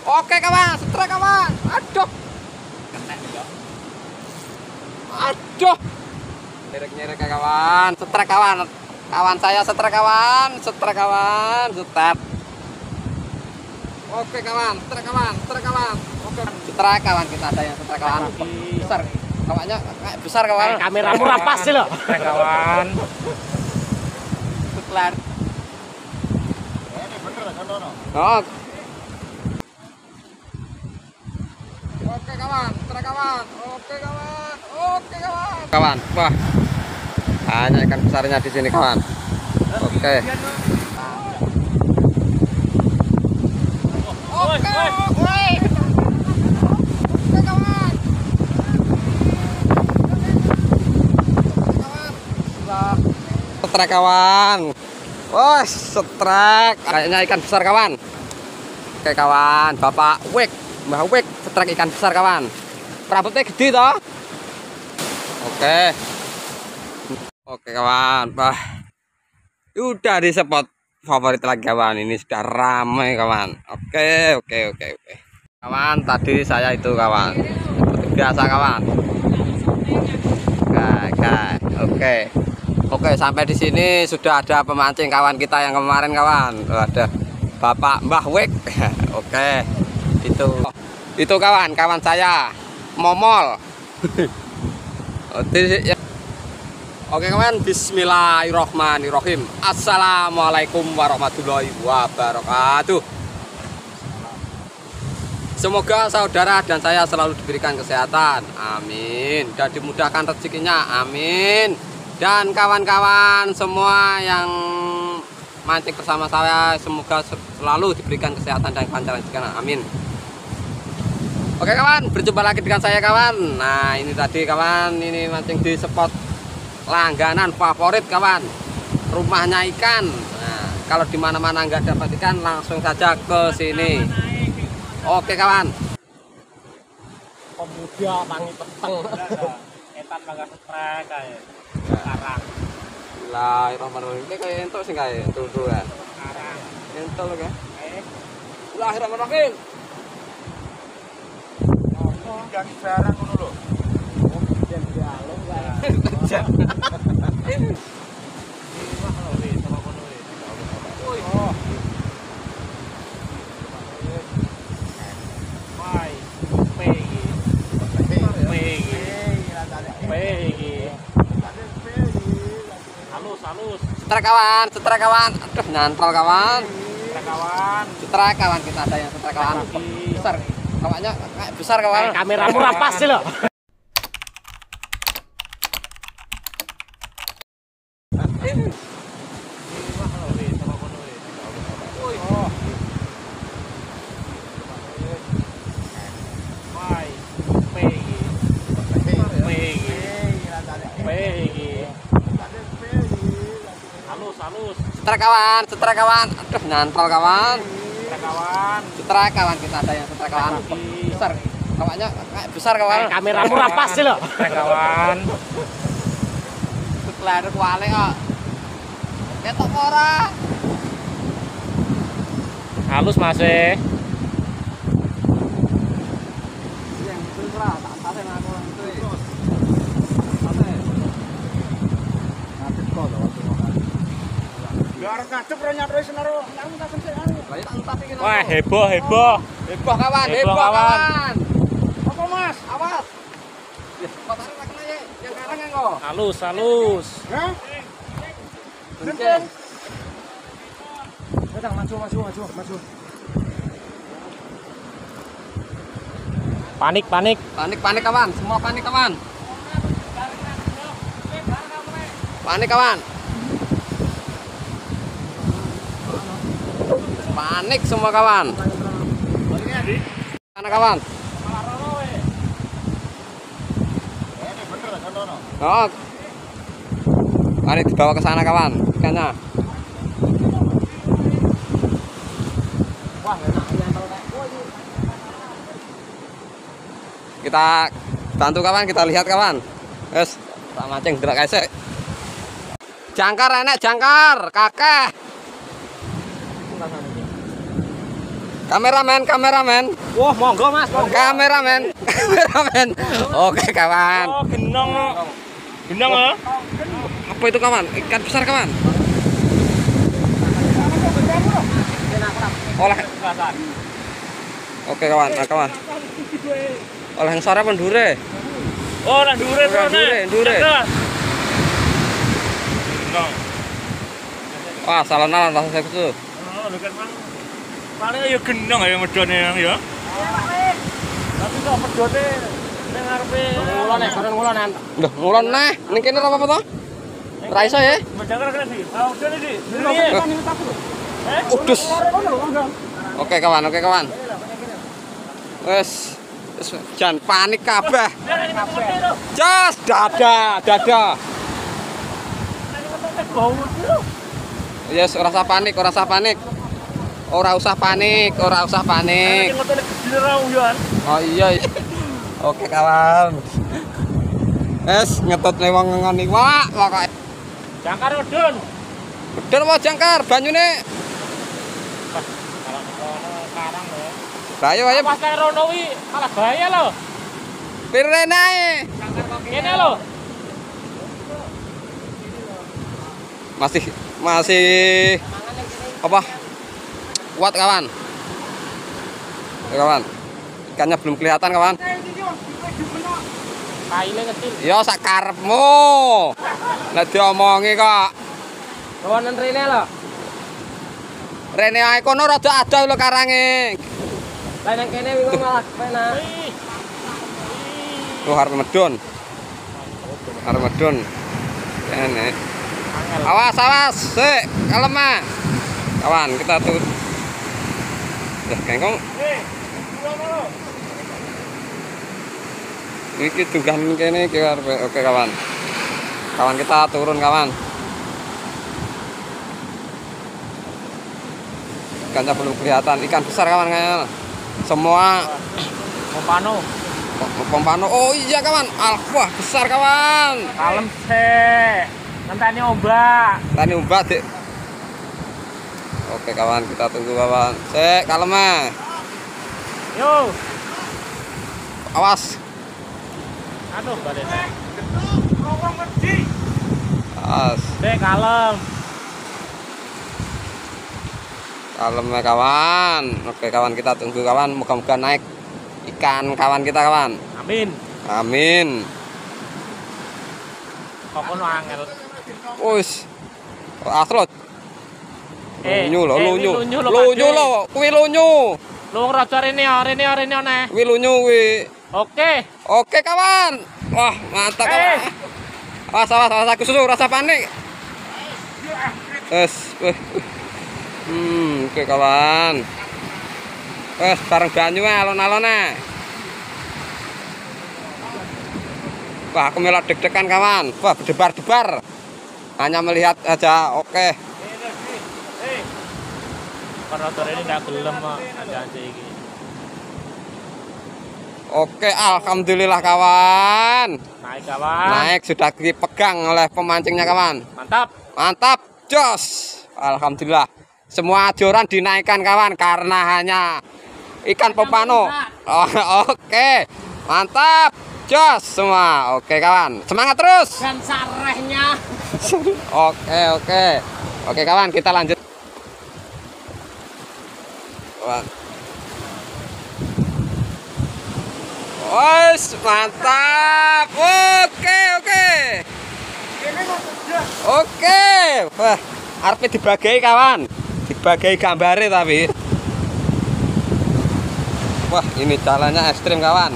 Oke kawan, setrek kawan. Aduh. Aduh. Nyerek-nyerek kawan, setrek kawan. Kawan saya setrek kawan, setrek kawan, setrek. Oke kawan, setrek kawan, setrek kawan. Oke, setrek kawan, kita ada yang setrek kawan. Besar. Kawannya kayak besar kawan. Kameramu rapas sih loh. Setrek kawan. Setrek. Ini bener kan Dono? Oh. Oke kawan, setrek kawan. Oke kawan. Oke kawan. Kawan, wah. Banyak ikan besarnya di sini kawan. Oke. Oke. Setrek kawan. Wah, setrek. Kayaknya ikan besar kawan. Oke kawan, Bapak Wik, Mbah Wik, setrek ikan besar kawan. Perabotnya gede toh. Oke. Oke kawan, wah. Udah di spot favorit lagi kawan. Ini sudah ramai kawan. Oke. Kawan, tadi saya itu kawan. Seperti biasa kawan. Oke, sampai di sini sudah ada pemancing kawan kita yang kemarin kawan. Ada Bapak Mbah Wik. Oke. Itu kawan saya. Momol. Oke kawan, bismillahirrohmanirrohim. Assalamualaikum warahmatullahi wabarakatuh. Semoga saudara dan saya selalu diberikan kesehatan, amin. Dan dimudahkan rezekinya, amin. Dan kawan-kawan semua yang mancing bersama saya, semoga selalu diberikan kesehatan dan kelancaran rezekinya, amin. Oke kawan, berjumpa lagi dengan saya kawan. Nah ini tadi kawan, ini mancing di spot langganan favorit kawan, rumahnya ikan. Nah, kalau di mana-mana nggak dapat ikan, langsung saja ke sini. Oke kawan. Pemuda tangi peteng. Etan bangga setrek kae. Sekarang. Bismillahirrahmanirrahim. Ini kayak entuk sing kae tuh ya. Sekarang. Entuk lho kan. Bismillahirrahmanirrahim. Ikan jarang ngono lho. Dan dialog kae. Halus. Setrek kawan. Aduh, nyantol kawan. Setrek kawan. Setrek kawan, kita ada yang setrek kawan. Besar. Kawannya kayak besar kawan. Kameramu rapas sih loh. Halus. Setrek kawan. Aduh, nyantol kawan. Setrek kawan. Setrek kawan, kita ada yang setrek kawan. Besar. Kawannya kayak besar kawan. Kameramu rapas sih loh. Setrek kawan. Setrek kuali kok. Ketok ora. Halus masih. Yang itu ora, tak pase aku itu. Biar kacuk ro nyatro senaro. Nang tak sensik anu. Wah, heboh. Heboh kawan. Apa Mas? Awas. Ya, kotane tak kena ya. Yang karang ya kok. Halus. Hah? Benceng. Datang maju. Panik. Panik kawan, semua panik kawan. Panik kawan. Panik semua kawan. Mana kawan? Ini bener kan Dono? Oh. Mari dibawa ke sana kawan, ikannya. Wah, enak nyantol kayak. Kita bantu kawan, kita lihat kawan. Wes, tak mancing gerak kayak. Jangkar enek, kakek. Kameramen. Wah, monggo Mas, monggo. Kameramen. Oke, kawan. Oh, genong. Genong ya? Apa itu kawan? Ikan besar kawan. Olah. Oke kawan, kawan. Olah yang sore pendure. Oh, nang dhuwure bro. Ndure. Genong. Wah, salah-salah rasa itu. Oh, lho kan Mang. Paling ya genong ya medone ya. Tapi kok medone ning ngarepe ngulon nek bareng ngulonan. Loh, ngulon neh. Ning kene apa apa to? Ra iso ya? Menjangan kene sih. Ah, udah nih, Di. Udus. Oke kawan. Wes jangan panik kabeh. Jos, dada. Yes, ora usah panik. Ora usah panik. Oh iya. Oke kawan. Es ngetut nih wong ngene wak pokoke. Jangkar udun. Bedol apa jangkar banyune? Karang lho. Ayo. Pas kaya rono wi malah bahaya lho. Pirene ae. Kene lho. Masih apa? Kuat kawan. Ya, kawan. Ikannya belum kelihatan kawan. Kaile kecil. Ya sak karepmu. Nek diomongi kok. Kawanan rene lho. Rene ae kono rada ada lho karange. Lah nang kene wingi malah penak. Tuh arep medun. Kene. Awas. Sik, kalem ah. Kawan, kita tuh. Dah kengkong. Iki tunggan kene iki oke kawan. Kawan kita turun kawan. Ikannya belum kelihatan, ikan besar kawan kayaknya. Semua pompano. Oh iya kawan. Wah, besar kawan. Kalem sih. Ngenteni ombak. Dek. Oke kawan, kita tunggu kawan. Sik, kalem ah. Yo. Awas. Aduh, balene. Awas. Sik, kalem. Kalem ya kawan. Oke kawan, kita tunggu kawan. Moga-moga naik ikan kawan kita kawan. Amin. Kok kono angel. Wis. Aslot. Lunyu lunyu lho, kuwi lunyu. Lu ngraja rene neh. Kuwi lunyu kuwi. Oke kawan. Wah, mantap kawan. Awas aku susu rasa panik. Oke kawan. Wes bareng banyu alon-alon ah. Wah, aku melok deg-degan kawan. Wah, berdebar-debar. Hanya melihat aja. Oke. Operator ini nggak gelem ada iki. Oke, alhamdulillah kawan. Naik kawan. Naik sudah dipegang oleh pemancingnya kawan. Mantap, jos. Alhamdulillah. Semua joran dinaikkan kawan karena hanya ikan pompano. Oh, oke. Mantap. Jos semua. Oke kawan. Semangat terus. Dan sarehnya. Oke kawan, kita lanjut. Wes, mantap. Oke. Wah, arepe dibagai kawan. Dibagai gambare tapi. Wah, ini jalannya ekstrim kawan.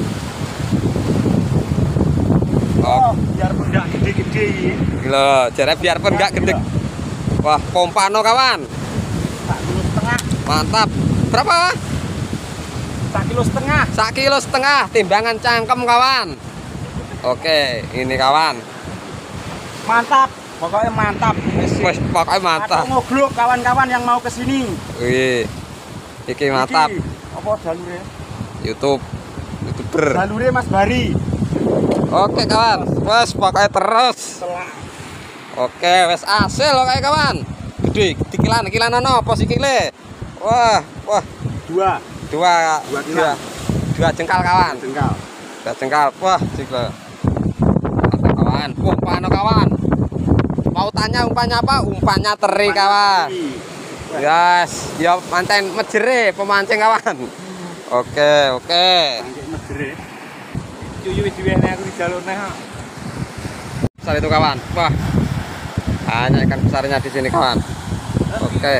Oh, biarpun enggak gede-gede. Loh, jadi biarpun enggak gede. Wah, pompano kawan. 1,5 kilo. Mantap. Berapa? 1,5 kilo. 1,5 kilo timbangan cangkem kawan. Oke, ini kawan. Mantap, pokoknya mantap. Wes, pokoknya mantap. Aku ngoglok kawan-kawan yang mau ke sini. Wih. Iki mantap. Apa jalure? YouTuber. Jalure Mas Bari. Oke kawan, wes pokoknya terus. Oke, wes hasil loh kayak kawan. Gede, kilan ono apa sikile? Wah. 2. Dua jengkal kawan. Jengkal. Dua jengkal. Wah, cikle. Mantap kawan. Umpan kawan. Umpannya apa? Umpannya teri kawan. Yes, ya manten mejere pemancing kawan. Oke. Angke mejere. Cuyu wis diwehne aku di jalurne ha. Besar itu kawan. Wah. Banyak ikan besarnya di sini kawan. Oke.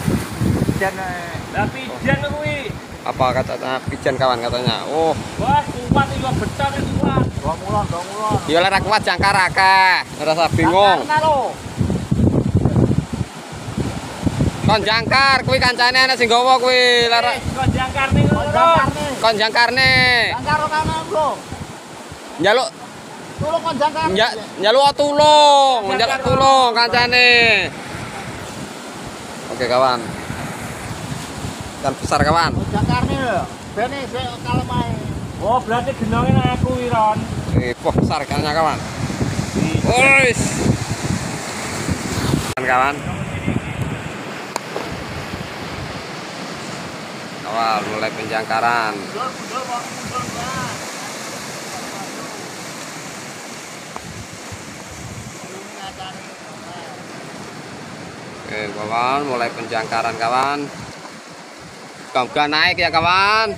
Tapi pijan kuwi. Apa katanya pijan kawan katanya. Oh, Wah, kuat iki becak iki kuat. 2 mulon. dia lara kuat jangkar akeh. Ngerasa bingung. Kon jangkar kuwi kancane ana sing gawa kuwi lara. Kon jangkar ning ngono. Kon jangkarne. Jangkar kana bro. Njaluk Tulung kon jangkar. njaluk tulung kancane. Oke kawan. Ikan besar kawan. Jangkarne lho. Bene sik kalem ae. Oh, berarti genonge nang aku Iron. Wah besar ikannya kawan. Wis. Kawan. Awal mulai penjangkaran. Oke kawan, mulai penjangkaran kawan. Moga naik ya kawan.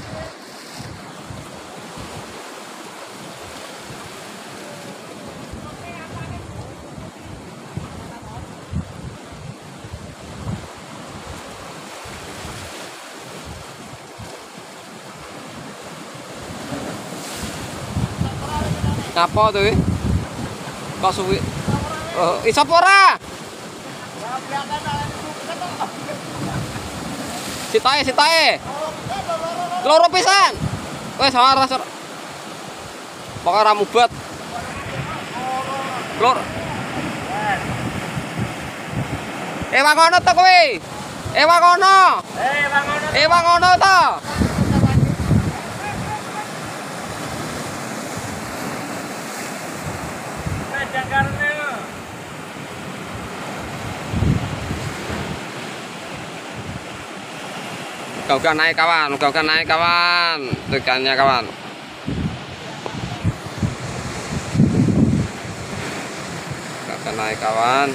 Apa tuh? Kok suwi? Oh, iso apa ora? Sitae. Loro pisan. Wes ora. Pokoke ora mubet. Lor. Wangono to kowe. Wangono. Wangono to. Jangkarne. Uga naik kawan. Tekannya kawan. Uga naik kawan.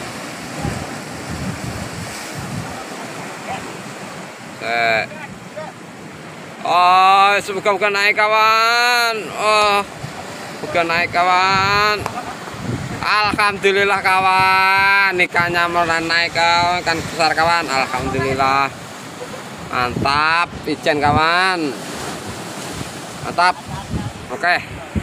Oh, semoga naik kawan. Oh, uga naik kawan. Alhamdulillah kawan, ikannya mulai naik kawan, ikan besar kawan. Alhamdulillah. Mantap, pijen kawan. Mantap. Oke.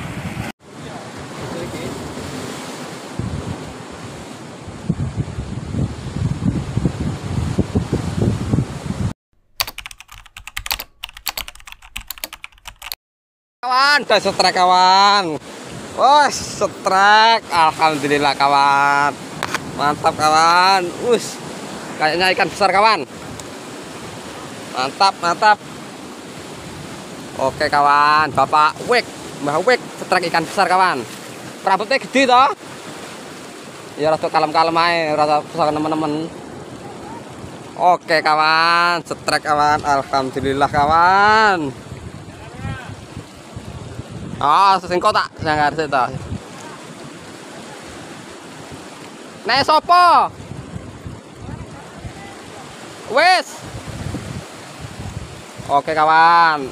Kawan, udah setrek kawan. Wah, setrek. Alhamdulillah kawan. Mantap kawan. Kayaknya ikan besar kawan. Mantap. Oke kawan, Bapak Mbah Wik setrek ikan besar kawan. Perabotnya gede toh. Ya rada kalem-kalem ae, rada susah nemen-nemen. Oke kawan, setrek kawan. Alhamdulillah kawan. Sing kotak jangkar sik to. Nek sapa? Wis. Oke kawan.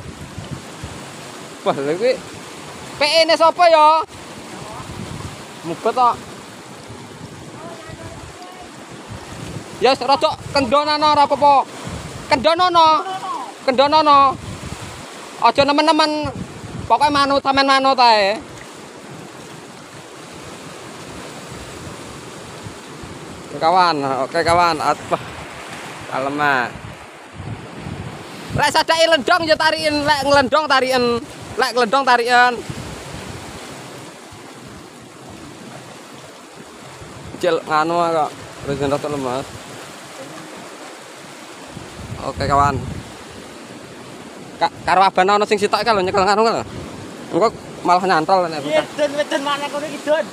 Wah, lha kuwi PE-ne sapa ya? Mubet kok. Ya wis rada kendonono ora apa-apa. Kendonono. Aja nemen-nemen. Pokoknya sampean manut ae. Kawan, oke kawan. Apa? Kalem ah. Lek sadake lendong ya tarikin, lek nglendong tariken. Lek nglendong tariken. Cil nganu kok. Terus rada lemas. Oke kawan. Karo abana ana sing sitok kalau nyekel nganu lho. Engko malah nyantol nek. Weden mana kono iki, Dun?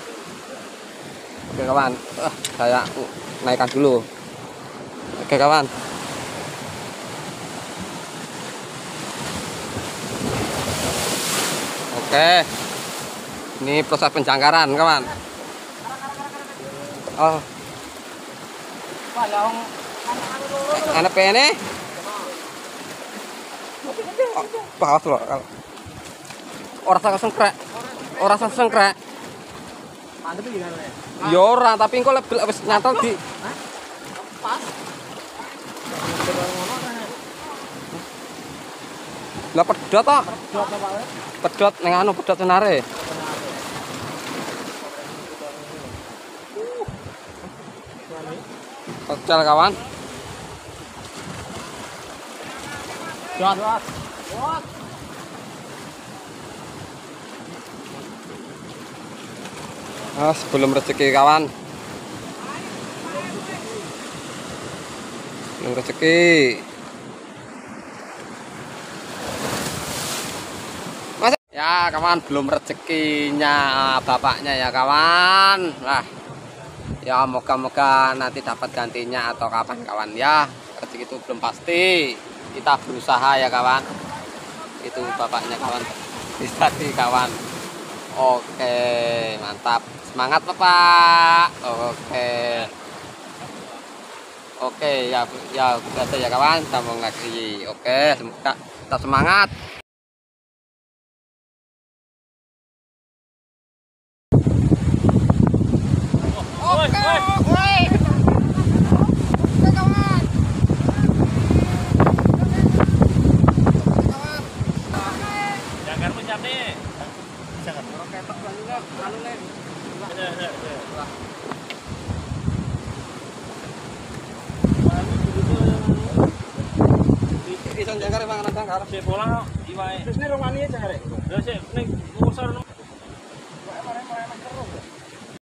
Oke kawan. Saya naikkan dulu. Oke kawan. Oke. Ini proses penjangkaran, kawan. Oh. Anak ini. Oh, bawas loh. Orang sang sengkrek. Orang sang sengkrek. Mantep iki kan. Ya ora, tapi engko wis nyantol di. Pas. Lah pedhot to. Pedhot ning anu pedhot senare. Pecel kawan. Jot. Sebelum rezeki kawan. Belum rezeki. Mas ya kawan, belum rezekinya bapaknya ya kawan. Lah. Ya moga-moga nanti dapat gantinya atau kapan kawan ya. Rezeki itu belum pasti. Kita berusaha ya kawan. Itu bapaknya kawan. Bisa sih kawan. Oke, mantap. Semangat Bapak. Oke, ya biasa ya kawan, sambung lagi. Oke, semoga tetap semangat. Jangkarmu siap nih. Isang jangkar mangan jangkar. Sik bola iwae. Terus ini romani aja, Rek. Lha sik ning ngusor